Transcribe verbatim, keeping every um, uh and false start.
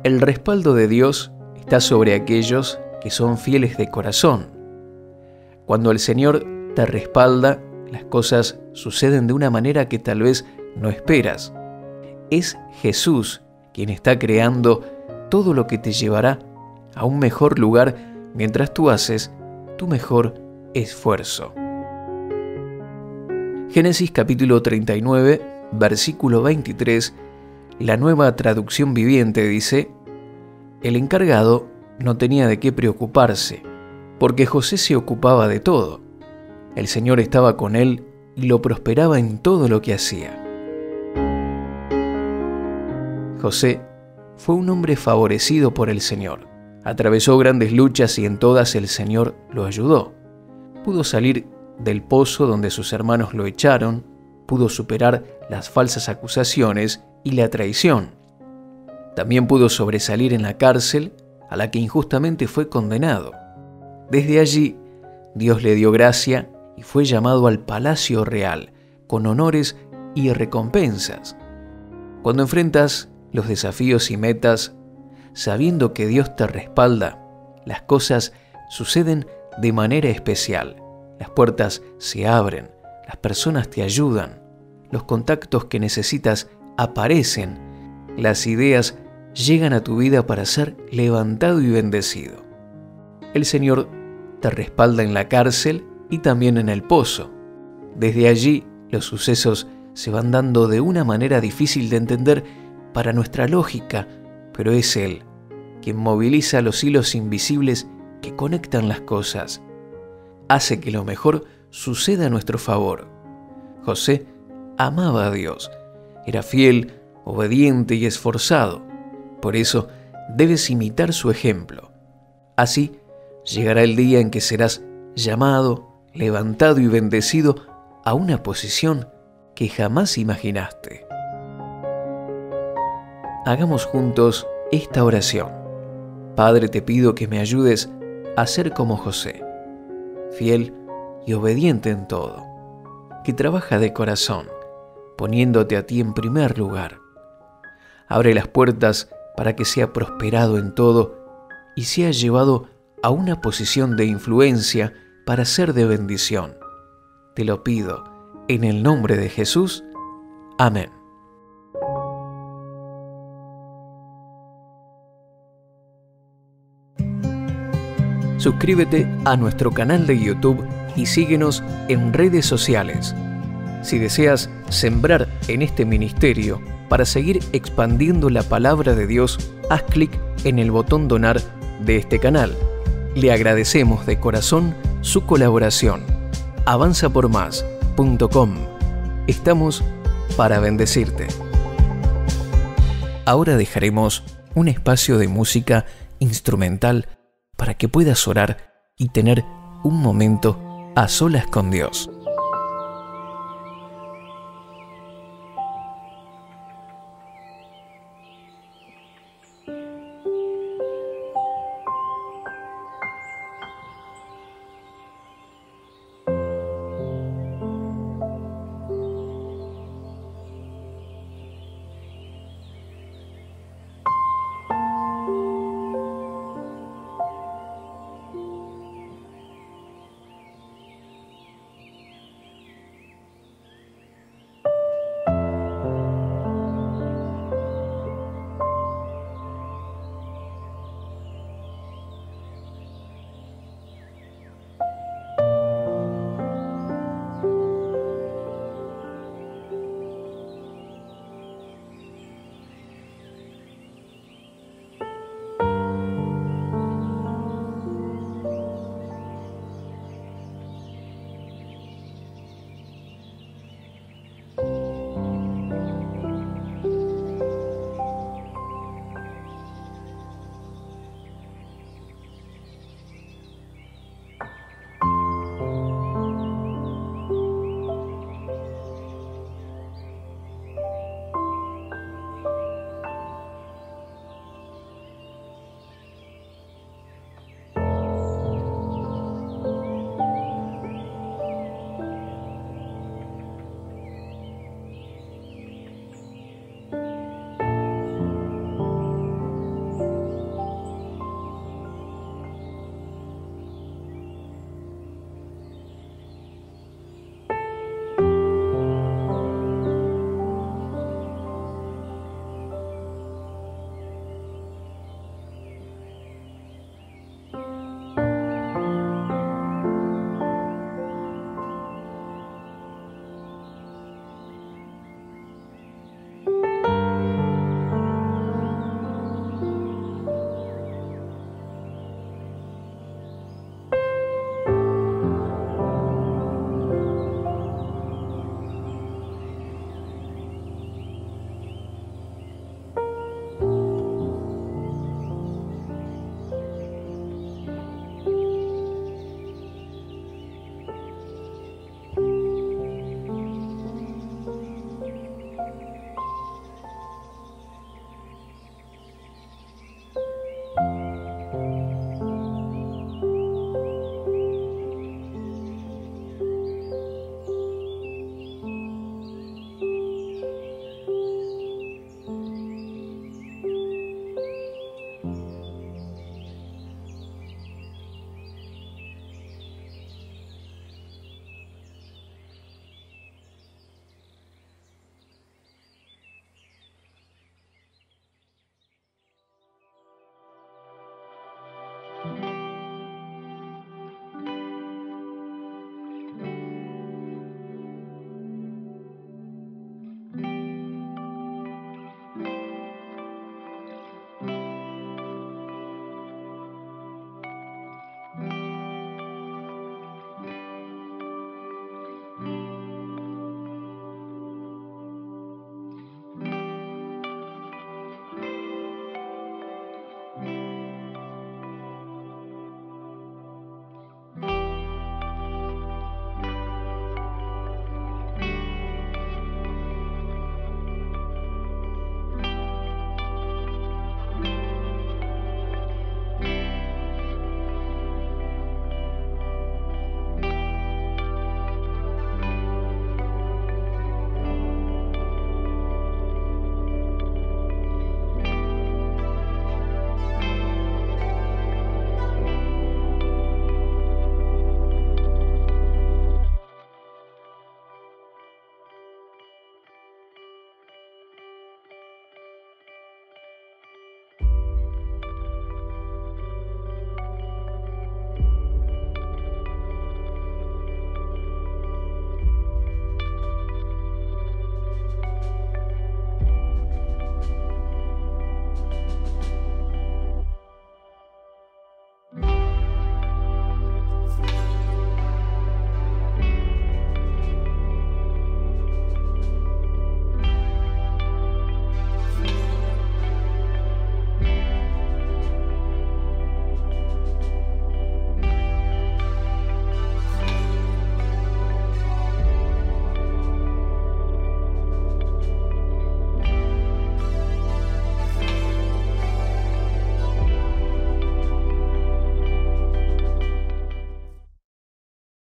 El respaldo de Dios está sobre aquellos que son fieles de corazón. Cuando el Señor te respalda, las cosas suceden de una manera que tal vez no esperas. Es Jesús quien está creando todo lo que te llevará a un mejor lugar mientras tú haces tu mejor esfuerzo. Génesis capítulo treinta y nueve, versículo veintitrés, la Nueva Traducción Viviente dice: el encargado no tenía de qué preocuparse, porque José se ocupaba de todo. El Señor estaba con él y lo prosperaba en todo lo que hacía. José fue un hombre favorecido por el Señor. Atravesó grandes luchas y en todas el Señor lo ayudó. Pudo salir del pozo donde sus hermanos lo echaron, pudo superar las falsas acusaciones y la traición. También pudo sobresalir en la cárcel a la que injustamente fue condenado. Desde allí, Dios le dio gracia y fue llamado al palacio real, con honores y recompensas. Cuando enfrentas los desafíos y metas, sabiendo que Dios te respalda, las cosas suceden de manera especial. Las puertas se abren, las personas te ayudan, los contactos que necesitas aparecen, las ideas llegan a tu vida para ser levantado y bendecido. El Señor te respalda en la cárcel y también en el pozo. Desde allí, los sucesos se van dando de una manera difícil de entender para nuestra lógica, pero es Él quien moviliza los hilos invisibles que conectan las cosas. Hace que lo mejor suceda a nuestro favor. José amaba a Dios, era fiel, obediente y esforzado. Por eso debes imitar su ejemplo. Así llegará el día en que serás llamado, levantado y bendecido a una posición que jamás imaginaste. Hagamos juntos esta oración. Padre, te pido que me ayudes a ser como José, fiel y obediente en todo, que trabaja de corazón, poniéndote a ti en primer lugar. Abre las puertas para que sea prosperado en todo y sea llevado a una posición de influencia para ser de bendición. Te lo pido en el nombre de Jesús. Amén. Suscríbete a nuestro canal de YouTube y síguenos en redes sociales. Si deseas sembrar en este ministerio para seguir expandiendo la palabra de Dios, haz clic en el botón donar de este canal. Le agradecemos de corazón su colaboración. avanza por más punto com. Estamos para bendecirte. Ahora dejaremos un espacio de música instrumental para que puedas orar y tener un momento a solas con Dios.